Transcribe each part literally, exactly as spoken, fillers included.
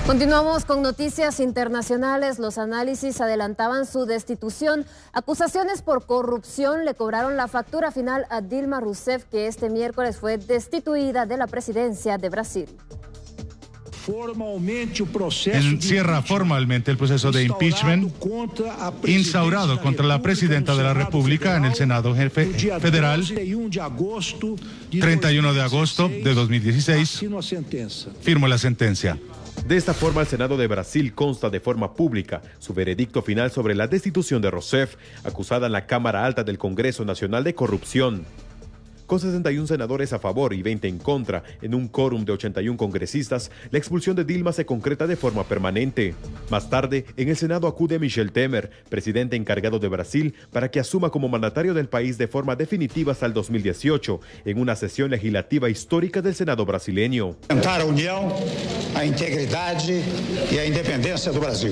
Continuamos con noticias internacionales. Los análisis adelantaban su destitución. Acusaciones por corrupción le cobraron la factura final a Dilma Rousseff, que este miércoles fue destituida de la presidencia de Brasil. Encierra formalmente el proceso de impeachment instaurado contra la presidenta de la República en el Senado Jefe Federal treinta y uno de agosto de dos mil dieciséis. Firmó la sentencia. De esta forma, el Senado de Brasil consta de forma pública su veredicto final sobre la destitución de Rousseff, acusada en la Cámara Alta del Congreso Nacional de corrupción. Con sesenta y un senadores a favor y veinte en contra, en un quórum de ochenta y un congresistas, la expulsión de Dilma se concreta de forma permanente. Más tarde, en el Senado acude Michel Temer, presidente encargado de Brasil, para que asuma como mandatario del país de forma definitiva hasta el dos mil dieciocho, en una sesión legislativa histórica del Senado brasileño. Aumentar a unión, a integridad y a independencia del Brasil.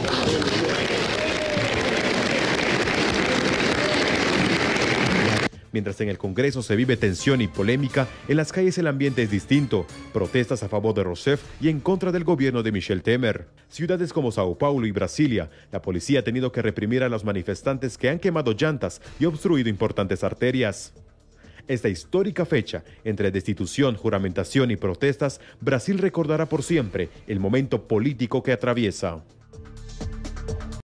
Mientras en el Congreso se vive tensión y polémica, en las calles el ambiente es distinto. Protestas a favor de Rousseff y en contra del gobierno de Michel Temer. Ciudades como Sao Paulo y Brasilia, la policía ha tenido que reprimir a los manifestantes que han quemado llantas y obstruido importantes arterias. Esta histórica fecha, entre destitución, juramentación y protestas, Brasil recordará por siempre el momento político que atraviesa.